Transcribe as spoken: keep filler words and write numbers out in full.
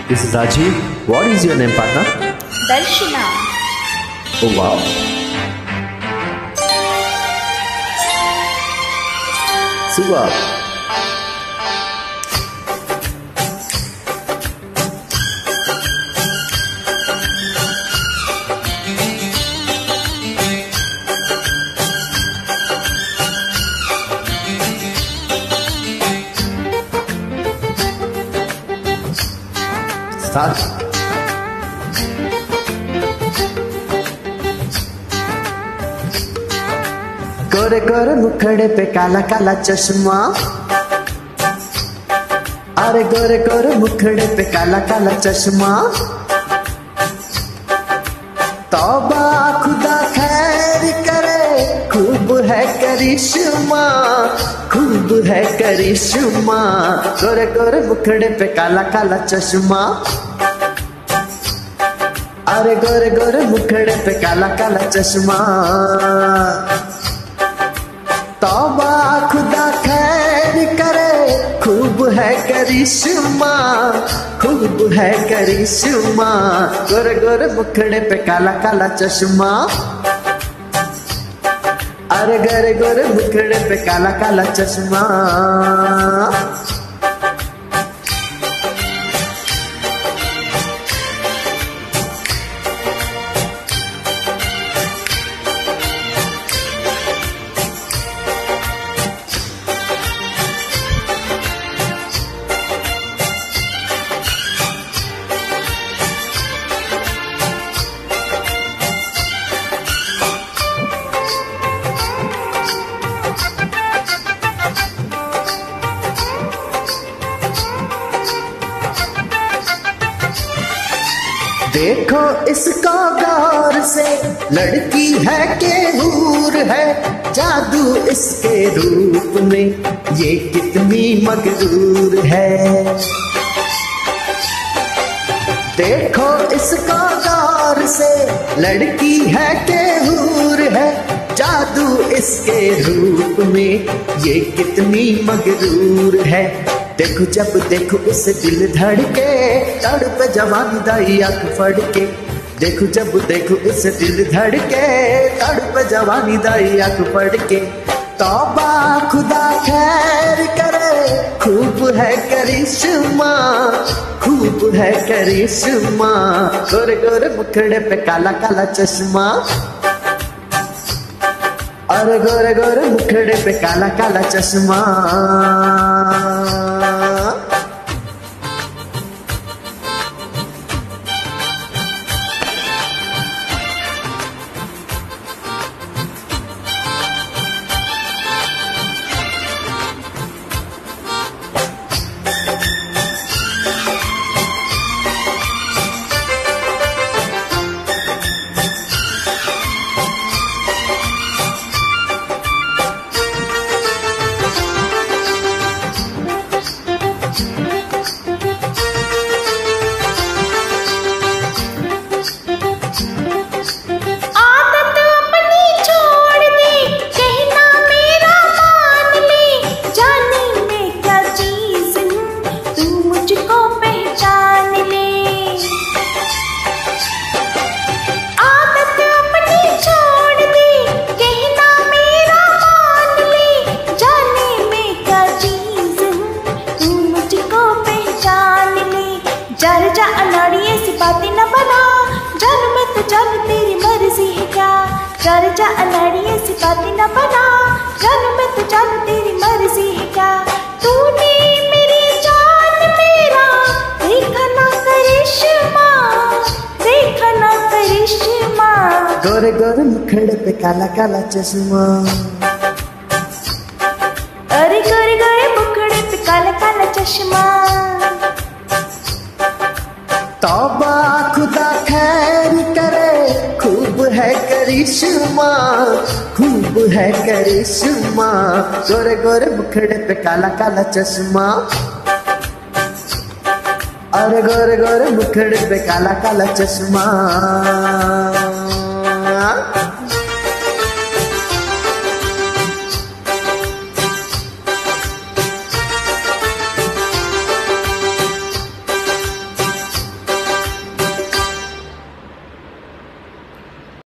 This is Rajiv. What is your name, partner? Darshana. Oh wow. Super. Start. गोरे गोरे मुखड़े पे काला काला चश्मा, अरे गोरे गोरे मुखड़े पे काला काला चश्मा। तौबा खुदा खैर करे, खूब है करिश्मा, खूब है करिश्मा। गोरे गोरे मुखड़े पे काला काला चश्मा, अरे गोरे गोरे मुखड़े पे काला काला चश्मा। तौबा खुदा खैर करे, खूब है करिश्मा, खूब है करिश्मा। गोरे गोरे मुखड़े पे काला काला चश्मा, अरे गोरे गोरे मुखड़े पे काला काला चश्मा। देखो इसको गौर से, लड़की है के हूर है, जादू इसके रूप में ये कितनी मगरूर है। देखो इसको गौर से, लड़की है के हूर है, जादू इसके रूप में ये कितनी मगरूर है। देखो जब देखो इसे दिल धड़के, तड़प जवानी दाई आंख फड़ के। देखो जब देखो इसे दिल धड़के, तड़प जवानी दाई आंख फड़ के। तौबा खुदा खैर करे, खूब है करिश्मा, खूब है करिश्मा। गोरे गोरे मुखड़े पे काला काला चश्मा, अरे गोरे गोरे मुखड़े पे काला काला चश्मा। जर जा अनाड़ी ऐसी बातें न बना, जान मैं तो जान तेरी मर्जी है क्या। जर जा अनाड़ी ऐसी बातें न बना, जान मैं तो जान तेरी मर्जी है क्या। तूने मेरी जान मेरा देखा ना करिश्मा, देखा ना करिश्मा। गोरे गोरे मुखड़े पे काला काला चश्मा, अरे गोरे गोरे मुखड़े पे काला काला चश्मा। तौबा खुदा खैर करे, खूब है करिश्मा, खूब है करिश्मा। गोरे गोरे मुखड़े पे काला काला चश्मा, अरे गोरे गोरे मुखड़े पे काला काला चश्मा।